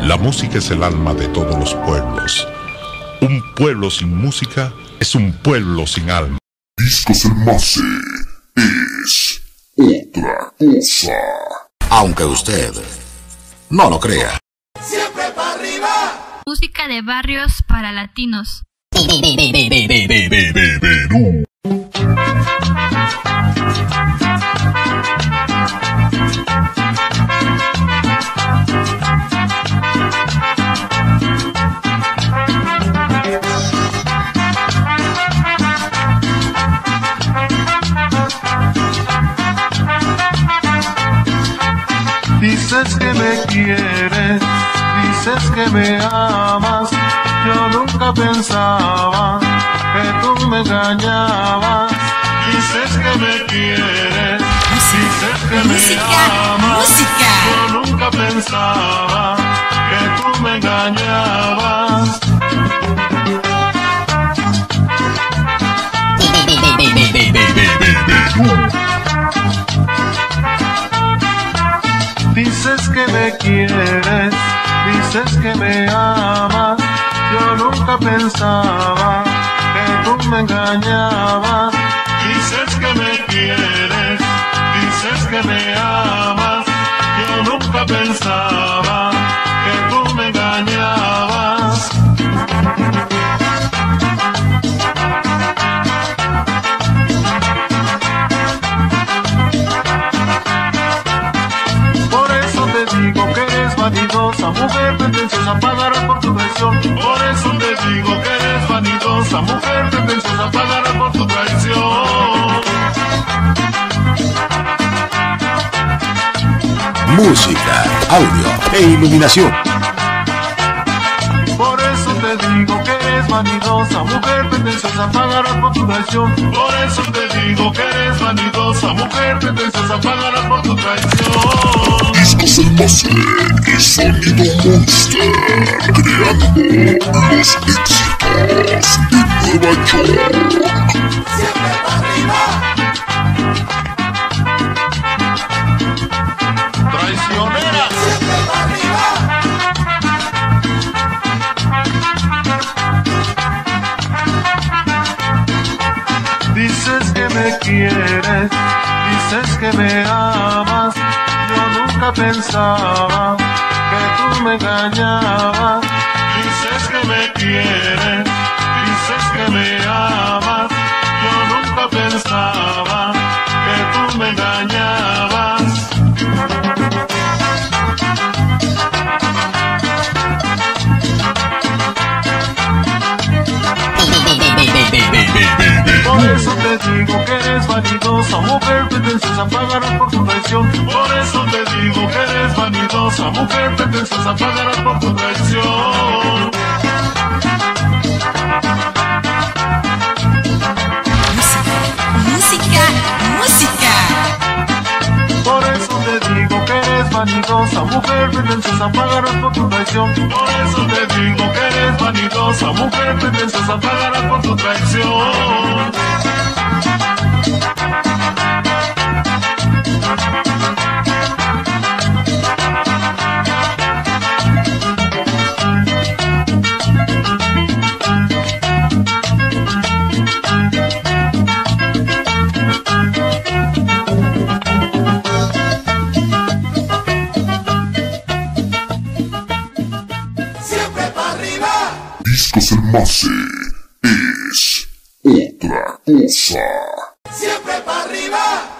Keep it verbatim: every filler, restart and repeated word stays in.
La música es el alma de todos los pueblos. Un pueblo sin música es un pueblo sin alma. Discos El Mase es otra cosa. Aunque usted no lo crea. Siempre para arriba. Música de barrios para latinos. Dices que me quieres, dices que me amas. Yo nunca pensaba que tú me engañabas. Dices que me quieres, dices que música, me amas. Música. Yo nunca pensaba que tú me engañabas. Dices que me quieres, dices que me amas. Yo nunca pensaba que tú me engañabas. Dices que me quieres, dices que me amas. Yo nunca pensaba que tú me engañabas. Digo que eres vanidosa, mujer pretenciosa, pagarás por tu traición. Por eso te digo que eres vanidosa, mujer pretenciosa, pagarás por tu traición. Música, audio e iluminación. Por eso te digo que eres vanidosa, mujer pretenciosa, pagarás por tu traición. Por eso te digo que eres vanidosa, mujer pretenciosa, pagarás por tu traición. Discos El Mase y Sonido Monster, creando los éxitos de Nueva York. Siempre para arriba. Traicionera. Siempre para arriba. Dices que me quieres, dices que me amas. Yo nunca pensaba que tú me engañabas. Dices que me quieres, dices que me amas. Yo nunca pensaba que tú me engañabas. Por eso te digo que eres vanidosa, mujer pretenciosa, pagarás por tu traición. Por eso te digo que eres vanidosa, mujer pretenciosa, pagarás por tu traición. Música, música. Por eso te digo que eres vanidosa, mujer pretenciosa, pagarás por tu traición. Por eso te digo que eres vanidosa, mujer pretenciosa, pagarás por tu traición. Siempre para arriba. Discos El Mase es otra cosa. Siempre para arriba.